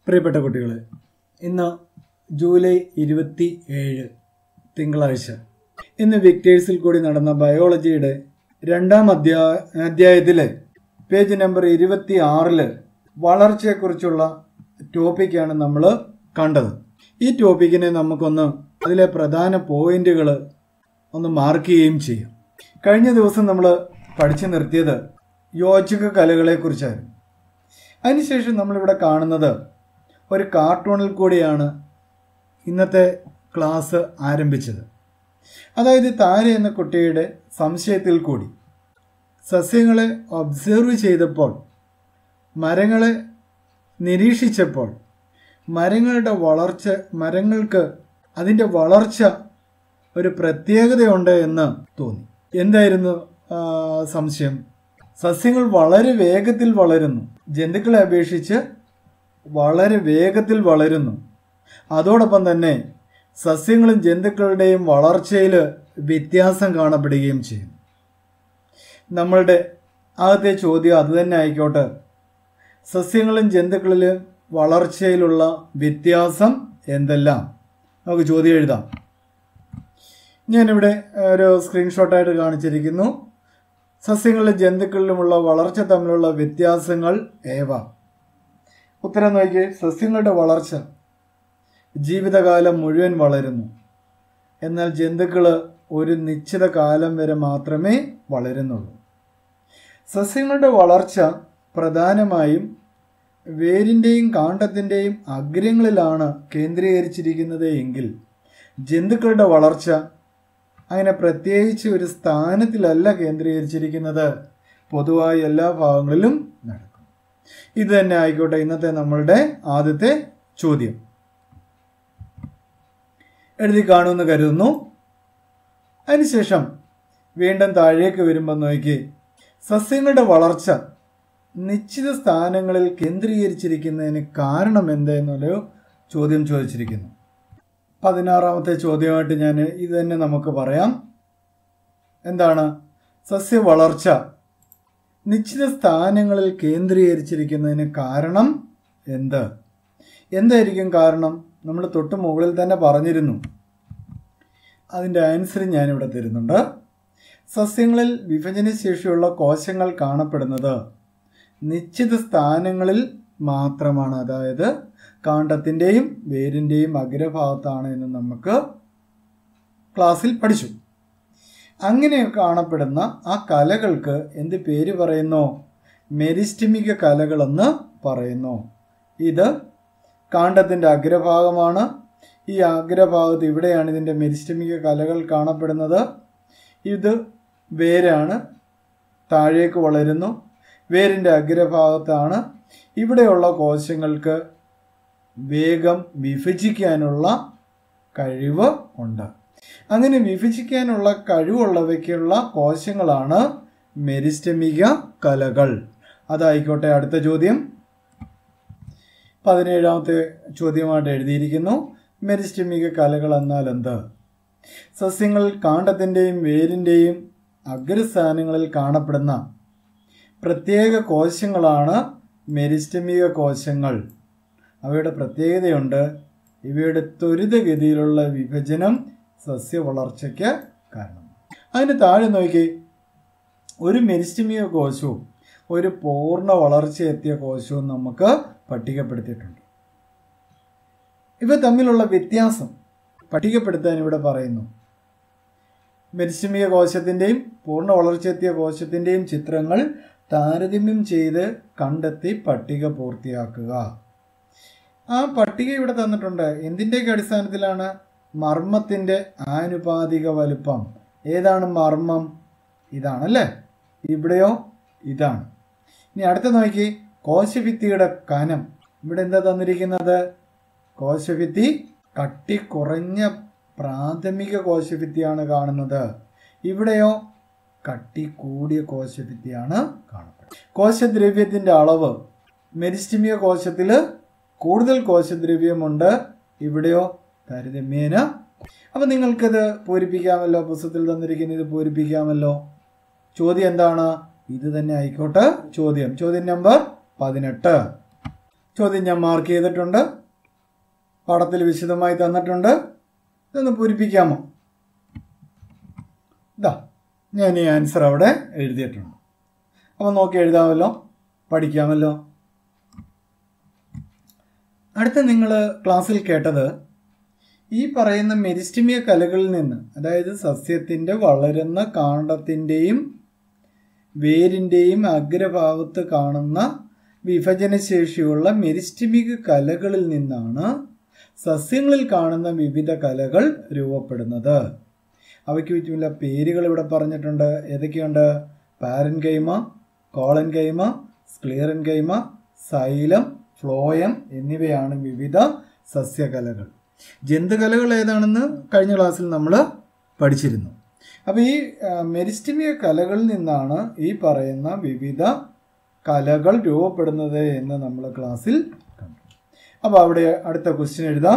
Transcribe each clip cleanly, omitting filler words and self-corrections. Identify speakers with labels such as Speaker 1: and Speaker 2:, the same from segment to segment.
Speaker 1: പ്രിയപ്പെട്ട കുട്ടികളെ, ഇന്ന് ജൂലൈ 27 തിങ്കളാഴ്ച. ഇന്ന് വിക്ടേഴ്സിൽ കൂടി നടന്ന ബയോളജിയുടെ 2ാം അധ്യായത്തിലെ പേജ് നമ്പർ 26 വളർച്ചയെക്കുറിച്ചുള്ള ടോപ്പിക്കാണ് നമ്മൾ കണ്ടത്. ഈ ടോപ്പിക്കിനെ നമുക്കൊന്ന് അതിലെ പ്രധാന പോയിന്റുകൾ ഒന്ന് മാർക്ക് ചെയ്യുകയും ചെയ്യാം. കഴിഞ്ഞ ദിവസം നമ്മൾ പഠിച്ചു നിർത്തിയത് യോജിക കലകളെക്കുറിച്ചായിരുന്നു. അതിനുശേഷം നമ്മളിവിടെ കാണുന്നത് ഒരു കാർട്ടൂണിൽ കൂടിയാണ് ഇന്നത്തെ ക്ലാസ് ആരംഭിച്ചത്. അതായത് താര എന്ന കുട്ടിയുടെ സംശയത്തിൽ കൂടി സസ്യങ്ങളെ ഒബ്സർവ് ചെയ്തപ്പോൾ, മരങ്ങളെ നിരീക്ഷിച്ചപ്പോൾ മരങ്ങൾക്ക് അതിൻ്റെ വളർച്ച ഒരു പ്രത്യേകതയുണ്ട് എന്ന് തോന്നി. എന്തായിരുന്നു സംശയം? സസ്യങ്ങൾ വളരെ വേഗത്തിൽ വളരുന്നു, ജന്തുക്കളെ അപേക്ഷിച്ച് വളരെ വേഗത്തിൽ വളരുന്നു. അതോടൊപ്പം തന്നെ സസ്യങ്ങളും ജന്തുക്കളുടെയും വളർച്ചയിൽ വ്യത്യാസം കാണപ്പെടുകയും ചെയ്യും. നമ്മളുടെ ആദ്യത്തെ ചോദ്യം അതുതന്നെ ആയിക്കോട്ടെ. സസ്യങ്ങളും ജന്തുക്കളിലും വളർച്ചയിലുള്ള വ്യത്യാസം എന്തെല്ലാം? നമുക്ക് ചോദ്യം എഴുതാം. ഞാനിവിടെ ഒരു സ്ക്രീൻഷോട്ടായിട്ട് കാണിച്ചിരിക്കുന്നു. സസ്യങ്ങളിലും ജന്തുക്കളിലുമുള്ള വളർച്ച തമ്മിലുള്ള വ്യത്യാസങ്ങൾ ഏവ? ഉത്തരം നോക്കിയേ. സസ്യങ്ങളുടെ വളർച്ച ജീവിതകാലം മുഴുവൻ വളരുന്നു, എന്നാൽ ജന്തുക്കൾ ഒരു നിശ്ചിത കാലം വരെ മാത്രമേ വളരുന്നുള്ളൂ. സസ്യങ്ങളുടെ വളർച്ച പ്രധാനമായും വേരിൻ്റെയും കാണ്ഡത്തിൻ്റെയും അഗ്രങ്ങളിലാണ് കേന്ദ്രീകരിച്ചിരിക്കുന്നത് എങ്കിൽ ജന്തുക്കളുടെ വളർച്ച അങ്ങനെ പ്രത്യേകിച്ച് ഒരു സ്ഥാനത്തിലല്ല കേന്ദ്രീകരിച്ചിരിക്കുന്നത്, പൊതുവായി എല്ലാ ഭാഗങ്ങളിലും നടക്കും. ഇത് തന്നെ ആയിക്കോട്ടെ ഇന്നത്തെ നമ്മളുടെ ആദ്യത്തെ ചോദ്യം. എഴുതി കാണുമെന്ന് കരുതുന്നു. അതിനുശേഷം വീണ്ടും താഴേക്ക് വരുമ്പോൾ നോക്കി, സസ്യങ്ങളുടെ വളർച്ച നിശ്ചിത സ്ഥാനങ്ങളിൽ കേന്ദ്രീകരിച്ചിരിക്കുന്നതിന് കാരണം എന്തെന്നൊരു ചോദ്യം ചോദിച്ചിരിക്കുന്നു. 16ാമത്തെ ചോദ്യമായിട്ട് ഞാൻ ഇത് തന്നെ നമുക്ക് പറയാം. എന്താണ്? സസ്യ വളർച്ച നിശ്ചിത സ്ഥാനങ്ങളിൽ കേന്ദ്രീകരിച്ചിരിക്കുന്നതിന് കാരണം എന്തായിരിക്കും കാരണം? നമ്മൾ തൊട്ട് മുകളിൽ തന്നെ പറഞ്ഞിരുന്നു. അതിൻ്റെ ആൻസർ ഞാനിവിടെ തരുന്നുണ്ട്. സസ്യങ്ങളിൽ വിഭജനശേഷിയുള്ള കോശങ്ങൾ കാണപ്പെടുന്നത് നിശ്ചിത സ്ഥാനങ്ങളിൽ മാത്രമാണ്, അതായത് കാണ്ഡത്തിൻ്റെയും വേരിൻ്റെയും അഗ്രഭാഗത്താണ് എന്ന് നമുക്ക് ക്ലാസ്സിൽ പഠിച്ചു. അങ്ങനെ കാണപ്പെടുന്ന ആ കലകൾക്ക് എന്ത് പേര് പറയുന്നു? മെരിസ്റ്റമിക കലകളെന്ന് പറയുന്നു. ഇത് കാണ്ഡത്തിൻ്റെ അഗ്രഭാഗമാണ്. ഈ അഗ്രഭാഗത്ത് ഇവിടെയാണ് ഇതിൻ്റെ മെരിസ്റ്റമിക കലകൾ കാണപ്പെടുന്നത്. ഇത് വേരാണ്, താഴേക്ക് വളരുന്നു. വേരിൻ്റെ അഗ്രഭാഗത്താണ്. ഇവിടെയുള്ള കോശങ്ങൾക്ക് വേഗം വിഭജിക്കാനുള്ള കഴിവ് ഉണ്ട്. അങ്ങനെ വിഭജിക്കാനുള്ള കഴിവുള്ളവയ്ക്കുള്ള കോശങ്ങളാണ് മെരിസ്റ്റമിക കലകൾ. അതായിക്കോട്ടെ അടുത്ത ചോദ്യം. 17ാമത്തെ ചോദ്യമായിട്ട് എഴുതിയിരിക്കുന്നു. മെരിസ്റ്റമിക കലകൾ എന്നാൽ എന്ത്? സസ്യങ്ങൾ കാണ്ഡത്തിൻ്റെയും വേരിൻ്റെയും അഗ്രസ്ഥാനങ്ങളിൽ കാണപ്പെടുന്ന പ്രത്യേക കോശങ്ങളാണ് മെരിസ്റ്റമിക കോശങ്ങൾ. അവയുടെ പ്രത്യേകതയുണ്ട്. ഇവയുടെ ത്വരിതഗതിയിലുള്ള വിഭജനം സസ്യ വളർച്ചയ്ക്ക് കാരണം. അതിന് താഴെ നോക്കി, ഒരു മെരിസ്റ്റമിക കോശവും ഒരു പൂർണ്ണ വളർച്ചയെത്തിയ കോശവും നമുക്ക് പട്ടികപ്പെടുത്തിയിട്ടുണ്ട്. ഇവ തമ്മിലുള്ള വ്യത്യാസം പട്ടികപ്പെടുത്താൻ ഇവിടെ പറയുന്നു. മെരിസ്റ്റമിക കോശത്തിൻ്റെയും പൂർണ്ണ വളർച്ചയെത്തിയ കോശത്തിൻ്റെയും ചിത്രങ്ങൾ താരതമ്യം ചെയ്ത് കണ്ടെത്തി പട്ടിക പൂർത്തിയാക്കുക. ആ പട്ടിക ഇവിടെ തന്നിട്ടുണ്ട്. എന്തിൻ്റെയൊക്കെ അടിസ്ഥാനത്തിലാണ്? മർമ്മത്തിൻ്റെ ആനുപാതിക വലുപ്പം. ഏതാണ് മർമ്മം? ഇതാണല്ലേ. ഇവിടെയോ ഇതാണ്. ഇനി അടുത്ത നോക്കി, കോശഭിത്തിയുടെ കനം. ഇവിടെ എന്താ തന്നിരിക്കുന്നത്? കോശഭിത്തി കട്ടി കുറഞ്ഞ പ്രാഥമിക കോശഭിത്തിയാണ് കാണുന്നത്. ഇവിടെയോ കട്ടി കൂടിയ കോശഭിത്തിയാണ് കാണപ്പെടുന്നത്. കോശദ്രവ്യത്തിൻ്റെ അളവ്. മെരിസ്റ്റമിക കോശത്തിൽ കൂടുതൽ കോശദ്രവ്യമുണ്ട്, ഇവിടെയോ താരതമ്യേന. അപ്പം നിങ്ങൾക്കിത് പൂരിപ്പിക്കാമല്ലോ. പുസ്തകത്തിൽ തന്നിരിക്കുന്ന ഇത് പൂരിപ്പിക്കാമല്ലോ. ചോദ്യം എന്താണ്? ഇത് തന്നെ ആയിക്കോട്ടെ ചോദ്യം. ചോദ്യം നമ്പർ 18. ചോദ്യം ഞാൻ മാർക്ക് ചെയ്തിട്ടുണ്ട്, പാഠത്തിൽ വിശദമായി തന്നിട്ടുണ്ട്. ഇതൊന്ന് പൂരിപ്പിക്കാമോ? ഇതാ ഞാൻ ഈ ആൻസർ അവിടെ എഴുതിയിട്ടുണ്ട്. അപ്പോൾ നോക്കി എഴുതാമല്ലോ, പഠിക്കാമല്ലോ. അടുത്ത നിങ്ങൾ ക്ലാസ്സിൽ കേട്ടത് ഈ പറയുന്ന മെരിസ്റ്റീമിയ കലകളിൽ നിന്ന്, അതായത് സസ്യത്തിൻ്റെ വളരുന്ന കാണ്ഡത്തിൻ്റെയും വേരിൻ്റെയും അഗ്രഭാഗത്ത് കാണുന്ന വിഭജനശേഷിയുള്ള മെരിസ്റ്റീമിക കലകളിൽ നിന്നാണ് സസ്യങ്ങളിൽ കാണുന്ന വിവിധ കലകൾ രൂപപ്പെടുന്നത്. അവയ്ക്ക് ചില പേരുകൾ ഇവിടെ പറഞ്ഞിട്ടുണ്ട്. ഏതൊക്കെയുണ്ട്? Parenchyma, collenchyma, sclerenchyma, xylem, phloem എന്നിവയാണ് വിവിധ സസ്യകലകൾ. ജന്തുകലകൾ ഏതാണെന്ന് കഴിഞ്ഞ ക്ലാസ്സിൽ നമ്മൾ പഠിച്ചിരുന്നു. അപ്പോൾ ഈ മെരിസ്റ്റീമിയ കലകളിൽ നിന്നാണ് ഈ പറയുന്ന വിവിധ കലകൾ രൂപപ്പെടുന്നത് എന്ന് നമ്മൾ ക്ലാസ്സിൽ കണ്ടു. അപ്പോൾ അവിടെ അടുത്ത ക്വസ്റ്റ്യൻ എഴുതാം.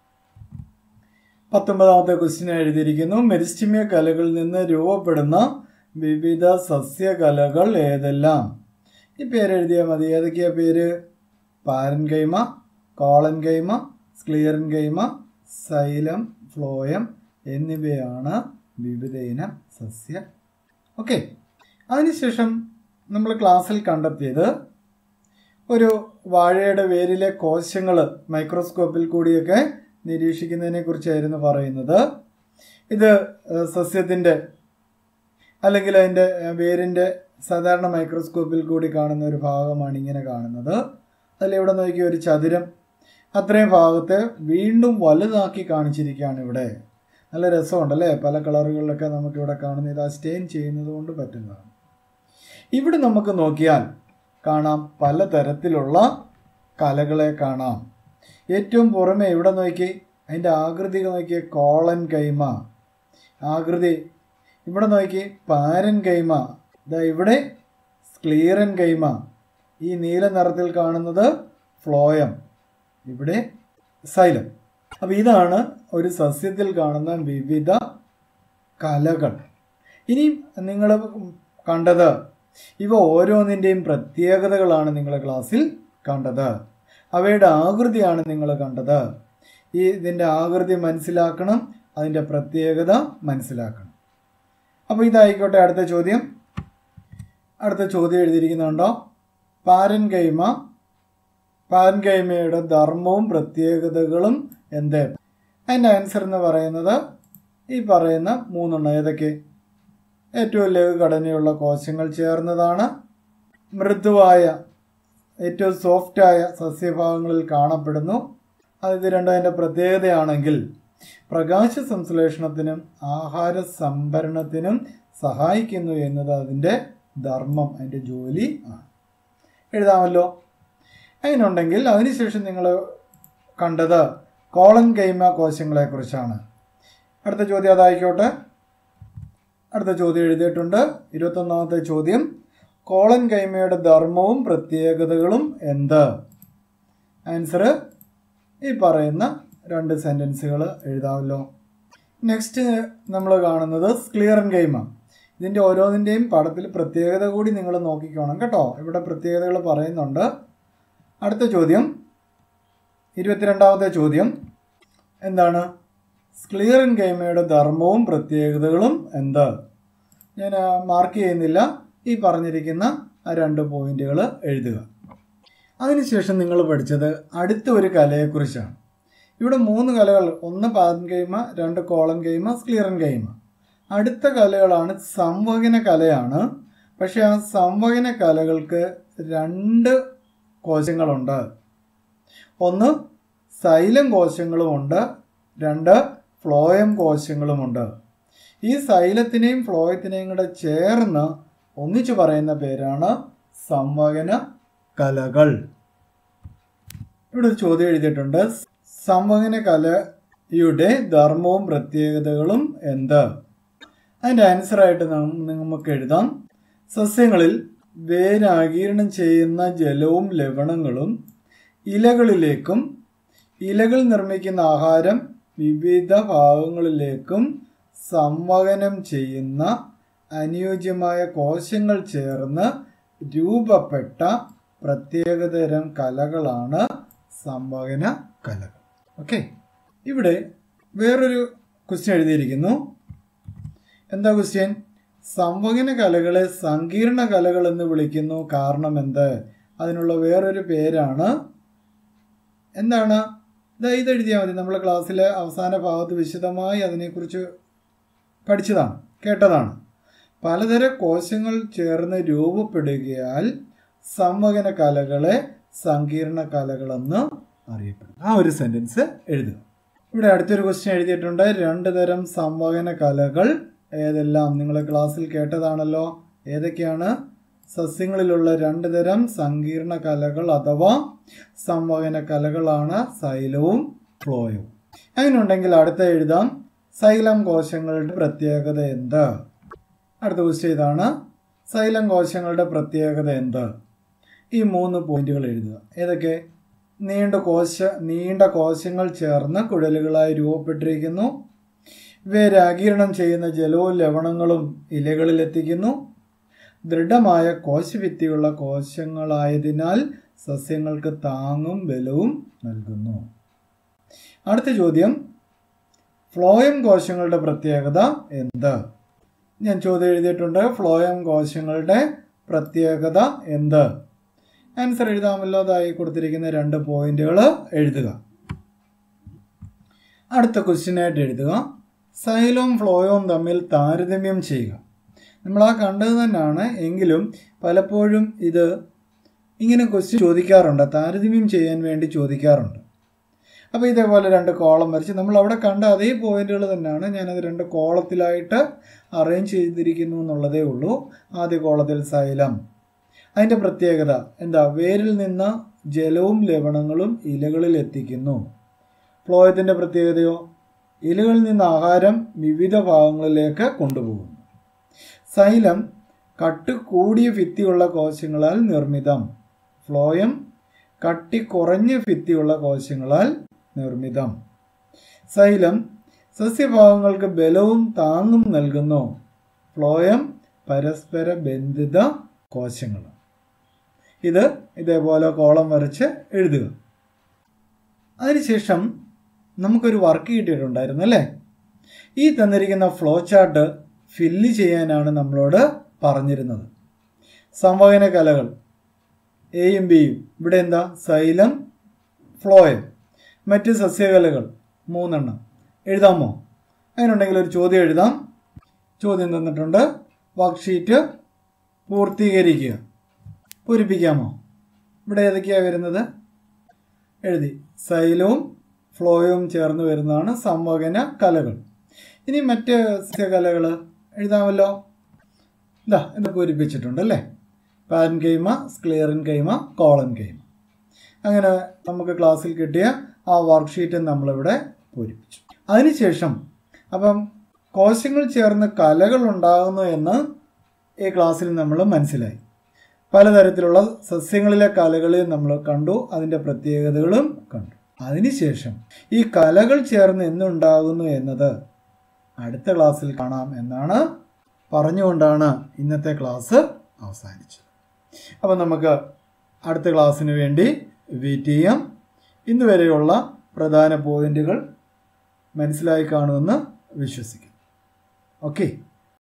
Speaker 1: 19ാമത്തെ ക്വസ്റ്റ്യൻ എഴുതിയിരിക്കുന്നു. മെരിസ്റ്റീമിയ കലകളിൽ നിന്ന് രൂപപ്പെടുന്ന വിവിധ സസ്യകലകൾ ഏതെല്ലാം? ഈ പേരെഴുതിയാൽ മതി. ഏതൊക്കെയാ പേര്? Parenchyma, collenchyma, sclerenchyma, xylem, phloem എന്നിവയാണ് വിവിധ ഇനം സസ്യ. ഓക്കെ. അതിനുശേഷം നമ്മൾ ക്ലാസ്സിൽ കണ്ടെത്തിയത് ഒരു വാഴയുടെ വേരിലെ കോശങ്ങൾ മൈക്രോസ്കോപ്പിൽ കൂടിയൊക്കെ നിരീക്ഷിക്കുന്നതിനെ കുറിച്ചായിരുന്നു പറയുന്നത്. ഇത് സസ്യത്തിൻ്റെ അല്ലെങ്കിൽ അതിൻ്റെ വേരിൻ്റെ സാധാരണ മൈക്രോസ്കോപ്പിൽ കൂടി കാണുന്ന ഒരു ഭാഗമാണ് ഇങ്ങനെ കാണുന്നത്. അതിലിവിടെ നോക്കിയ ഒരു ചതുരം, അത്രയും ഭാഗത്തെ വീണ്ടും വലുതാക്കി കാണിച്ചിരിക്കുകയാണ് ഇവിടെ. നല്ല രസമുണ്ടല്ലേ? പല കളറുകളിലൊക്കെ നമുക്കിവിടെ കാണുന്ന ഇത് സ്റ്റെയിൻ ചെയ്യുന്നത് കൊണ്ട് പറ്റുന്നതാണ്. ഇവിടെ നമുക്ക് നോക്കിയാൽ കാണാം പലതരത്തിലുള്ള കലകളെ കാണാം. ഏറ്റവും പുറമെ ഇവിടെ നോക്കി അതിൻ്റെ ആകൃതി നോക്കിയ കോളൻകൈമ ആകൃതി, ഇവിടെ നോക്കി പാരൻകൈമ, ഇതാ ഇവിടെ സ്ക്ലീറൻകൈമ, ഈ നീല നിറത്തിൽ കാണുന്നത് ഫ്ലോയം, ഇവിടെ സൈലം. അപ്പോൾ ഇതാണ് ഒരു സസ്യത്തിൽ കാണുന്ന വിവിധ കലകൾ. ഇനി നിങ്ങൾ കണ്ടത് ഇവ ഓരോന്നിൻ്റെയും പ്രത്യേകതകളാണ് നിങ്ങൾ ക്ലാസ്സിൽ കണ്ടത്. അവയുടെ ആകൃതിയാണ് നിങ്ങൾ കണ്ടത്. ഇതിൻ്റെ ആകൃതി മനസ്സിലാക്കണം, അതിൻ്റെ പ്രത്യേകത മനസ്സിലാക്കണം. അപ്പോൾ ഇതായിക്കോട്ടെ അടുത്ത ചോദ്യം. അടുത്ത ചോദ്യം എഴുതിയിരിക്കുന്നുണ്ടോ? പാരൻകൈമയുടെ ധർമ്മവും പ്രത്യേകതകളും എന്ത്? അതിൻ്റെ ആൻസർ എന്ന് പറയുന്നത് ഈ പറയുന്ന 3 ഏതൊക്കെ? ഏറ്റവും ലഘുഘടനയുള്ള കോശങ്ങൾ ചേർന്നതാണ്. മൃദുവായ ഏറ്റവും സോഫ്റ്റായ സസ്യഭാഗങ്ങളിൽ കാണപ്പെടുന്നു. ഇത് രണ്ടും അതിൻ്റെ പ്രത്യേകതയാണെങ്കിൽ പ്രകാശ സംശ്ലേഷണത്തിനും ആഹാര സംഭരണത്തിനും സഹായിക്കുന്നു എന്നത് അതിൻ്റെ ധർമ്മം, അതിൻ്റെ ജോലി ആണ്. എഴുതാമല്ലോ. അതിനുണ്ടെങ്കിൽ അതിനുശേഷം നിങ്ങൾ കണ്ടത് കോളൻകൈമ കോശങ്ങളെക്കുറിച്ചാണ്. അടുത്ത ചോദ്യം അതായിക്കോട്ടെ. അടുത്ത ചോദ്യം എഴുതിയിട്ടുണ്ട്. 21ാമത്തെ ചോദ്യം, കോളൻകൈമയുടെ ധർമ്മവും പ്രത്യേകതകളും എന്ത്? ആൻസർ ഈ പറയുന്ന 2 സെൻറ്റൻസുകൾ എഴുതാമല്ലോ. നെക്സ്റ്റ് നമ്മൾ കാണുന്നത് സ്ക്ലീറൻകൈമ. ഇതിൻ്റെ ഓരോന്നിൻ്റെയും പടത്തിൽ പ്രത്യേകത കൂടി നിങ്ങൾ നോക്കിക്കോണം കേട്ടോ. ഇവിടെ പ്രത്യേകതകൾ പറയുന്നുണ്ട്. അടുത്ത ചോദ്യം 22ാമത്തെ ചോദ്യം എന്താണ്? സ്ക്ലീറൻകൈമയുടെ ധർമ്മവും പ്രത്യേകതകളും എന്ത്? ഞാൻ മാർക്ക് ചെയ്യുന്നില്ല. ഈ പറഞ്ഞിരിക്കുന്ന ആ 2 പോയിന്റുകൾ എഴുതുക. അതിനുശേഷം നിങ്ങൾ പഠിച്ചത് അടുത്ത ഒരു കലയെക്കുറിച്ചാണ്. ഇവിടെ 3 കലകൾ, 1 പാരൻകൈമ, 2 കോളൻകൈമ, സ്ക്ലീറൻകൈമ. അടുത്ത കലകളാണ് സംവഹന കലയാണ്. പക്ഷേ ആ സംവഹന കലകൾക്ക് 2 കോശങ്ങളുണ്ട്. 1 സൈലം കോശങ്ങളുമുണ്ട്, 2 ഫ്ലോയം കോശങ്ങളുമുണ്ട്. ഈ സൈലത്തിനെയും ഫ്ലോയത്തിനെയും കൂടെ ചേർന്ന് ഒന്നിച്ചു പറയുന്ന പേരാണ് സംവഹന കലകൾ. ഇവിടെ ഒരു ചോദ്യം എഴുതിയിട്ടുണ്ട്. സംവഹന കലയുടെ ധർമ്മവും പ്രത്യേകതകളും എന്ത്? അതിൻ്റെ ആൻസറായിട്ട് നമുക്ക് എഴുതാം. സസ്യങ്ങളിൽ വേരാഗീരണം ചെയ്യുന്ന ജലവും ലവണങ്ങളും ഇലകളിലേക്കും ഇലകൾ നിർമ്മിക്കുന്ന ആഹാരം വിവിധ ഭാഗങ്ങളിലേക്കും സംവഹനം ചെയ്യുന്ന അനുയോജ്യമായ കോശങ്ങൾ ചേർന്ന് രൂപപ്പെട്ട പ്രത്യേകതരം കലകളാണ് സംവഹന കലകൾ. ഓക്കെ, ഇവിടെ വേറൊരു ക്വസ്റ്റ്യൻ എഴുതിയിരിക്കുന്നു. എന്താ ക്വസ്റ്റ്യൻ? സംവഹന കലകളെ സങ്കീർണ കലകൾ എന്ന് വിളിക്കുന്നു, കാരണം എന്ത്? അതിനുള്ള വേറൊരു പേരാണ് എന്താണ്? ഇത് എഴുതിയാൽ മതി. നമ്മൾ ക്ലാസ്സിലെ അവസാന ഭാഗത്ത് വിശദമായി അതിനെക്കുറിച്ച് പഠിച്ചതാണ്, കേട്ടതാണ്. പലതരം കോശങ്ങൾ ചേർന്ന് രൂപപ്പെടുകയാൽ സംവഹന കലകളെ സങ്കീർണ കലകളെന്ന് അറിയപ്പെടുന്നു. ആ ഒരു സെന്റൻസ് എഴുതുക. ഇവിടെ അടുത്തൊരു ക്വസ്റ്റ്യൻ എഴുതിയിട്ടുണ്ട്. 2 തരം സംവഹന കലകൾ ഏതെല്ലാം? നിങ്ങൾ ക്ലാസ്സിൽ കേട്ടതാണല്ലോ. ഏതൊക്കെയാണ്? സസ്യങ്ങളിലുള്ള 2 തരം സങ്കീർണ കലകൾ അഥവാ സംവഹന കലകളാണ് സൈലവും ഫ്ലോയവും. അങ്ങനെയുണ്ടെങ്കിൽ അടുത്ത എഴുതാം. സൈലം കോശങ്ങളുടെ പ്രത്യേകത എന്ത്? അടുത്ത ക്വസ്റ്റ്യൻ ഇതാണ്. സൈലം കോശങ്ങളുടെ പ്രത്യേകത എന്ത്? ഈ 3 പോയിന്റുകൾ എഴുതുക. ഏതൊക്കെ? നീണ്ട കോശങ്ങൾ ചേർന്ന് കുഴലുകളായി രൂപപ്പെട്ടിരിക്കുന്നു. ഇവയെ ആഗിരണം ചെയ്യുന്ന ജലവും ലവണങ്ങളും ഇലകളിൽ എത്തിക്കുന്നു. ദൃഢമായ കോശഭിത്തിയുള്ള കോശങ്ങളായതിനാൽ സസ്യങ്ങൾക്ക് താങ്ങും ബലവും നൽകുന്നു. അടുത്ത ചോദ്യം, ഫ്ലോയം കോശങ്ങളുടെ പ്രത്യേകത എന്ത്? ഞാൻ ചോദ്യം എഴുതിയിട്ടുണ്ട്. ഫ്ലോയം കോശങ്ങളുടെ പ്രത്യേകത എന്ത്? ആൻസർ എഴുതാമല്ലോ. അതായി കൊടുത്തിരിക്കുന്ന 2 പോയിന്റുകൾ എഴുതുക. അടുത്ത ക്വസ്റ്റ്യനായിട്ട് എഴുതുക. സൈലവും ഫ്ലോയവും തമ്മിൽ താരതമ്യം ചെയ്യുക. നമ്മൾ ആ കണ്ടത് തന്നെയാണ്, എങ്കിലും പലപ്പോഴും ഇത് ഇങ്ങനെ ക്വസ്റ്റ്യൻ ചോദിക്കാറുണ്ട്, താരതമ്യം ചെയ്യാൻ വേണ്ടി ചോദിക്കാറുണ്ട്. അപ്പോൾ ഇതേപോലെ 2 കോളം വരച്ച് നമ്മൾ അവിടെ കണ്ട അതേ പോയിന്റുകൾ തന്നെയാണ് ഞാനത് 2 കോളത്തിലായിട്ട് അറേഞ്ച് ചെയ്തിരിക്കുന്നു എന്നുള്ളതേ ഉള്ളൂ. ആദ്യ കോളത്തിൽ സൈലം, അതിൻ്റെ പ്രത്യേകത എന്താ? വേരിൽ നിന്ന് ജലവും ലവണങ്ങളും ഇലകളിൽ എത്തിക്കുന്നു. ഫ്ലോയത്തിൻ്റെ പ്രത്യേകതയോ? ഇലകളിൽ നിന്ന് ആഹാരം വിവിധ ഭാഗങ്ങളിലേക്ക് കൊണ്ടുപോകുന്നു. സൈലം കട്ടി കൂടിയ ഭിത്തിയുള്ള കോശങ്ങളാൽ നിർമ്മിതം. ഫ്ലോയം കട്ടി കുറഞ്ഞ ഭിത്തിയുള്ള കോശങ്ങളാൽ നിർമ്മിതം. സൈലം സസ്യഭാഗങ്ങൾക്ക് ബലവും താങ്ങും നൽകുന്നു. ഫ്ലോയം പരസ്പര ബന്ധിത കോശങ്ങൾ. ഇതേപോലെ കോളം വരച്ച് എഴുതുക. അതിനുശേഷം നമുക്കൊരു വർക്ക് കിട്ടിയിട്ടുണ്ടായിരുന്നു അല്ലേ? ഈ തന്നിരിക്കുന്ന ഫ്ലോ ചാർട്ട് ഫില്ല് ചെയ്യാനാണ് നമ്മളോട് പറഞ്ഞിരുന്നത്. സംവഹന കലകൾ എയും ബിയും. ഇവിടെ എന്താ? Xylem, phloem. മറ്റ് സസ്യകലകൾ 3 എഴുതാമോ? അതിനുണ്ടെങ്കിൽ ഒരു ചോദ്യം എഴുതാം. ചോദ്യം തന്നിട്ടുണ്ട്. വർക്ക്ഷീറ്റ് പൂർത്തീകരിക്കുക. പൂരിപ്പിക്കാമോ? ഇവിടെ ഏതൊക്കെയാണ് വരുന്നത്? എഴുതി. സൈലവും ഫ്ലോയവും ചേർന്ന് വരുന്നതാണ് സംവഹന കലകൾ. ഇനി മറ്റ് സസ്യകലകൾ എഴുതാമല്ലോ. ഇത് പൂരിപ്പിച്ചിട്ടുണ്ടല്ലേ. പാരൻകൈമ, സ്ക്ലിയറിൻകൈമ, കോളൻകൈമ. അങ്ങനെ നമുക്ക് ക്ലാസ്സിൽ കിട്ടിയ ആ വർക്ക്ഷീറ്റ് നമ്മളിവിടെ പൂരിപ്പിച്ചു. അതിനുശേഷം അപ്പം കോശങ്ങൾ ചേർന്ന് കലകൾ ഉണ്ടാകുന്നു എന്ന് ഈ ക്ലാസ്സിൽ നമ്മൾ മനസ്സിലായി. പലതരത്തിലുള്ള സസ്യങ്ങളിലെ കലകളെ നമ്മൾ കണ്ടു, അതിൻ്റെ പ്രത്യേകതകളും കണ്ടു. അതിനുശേഷം ഈ കലകൾ ചേർന്ന് എന്തുണ്ടാകുന്നു എന്നത് അടുത്ത ക്ലാസ്സിൽ കാണാം എന്നാണ് പറഞ്ഞുകൊണ്ടാണ് ഇന്നത്തെ ക്ലാസ് അവസാനിച്ചത്. അപ്പം നമുക്ക് അടുത്ത ക്ലാസ്സിന് വേണ്ടി വെയിറ്റ് ചെയ്യാം. ഇന്ന് വരെയുള്ള പ്രധാന പോയിന്റുകൾ മനസ്സിലായി കാണുമെന്ന് വിശ്വസിക്കുന്നു. ഓക്കെ.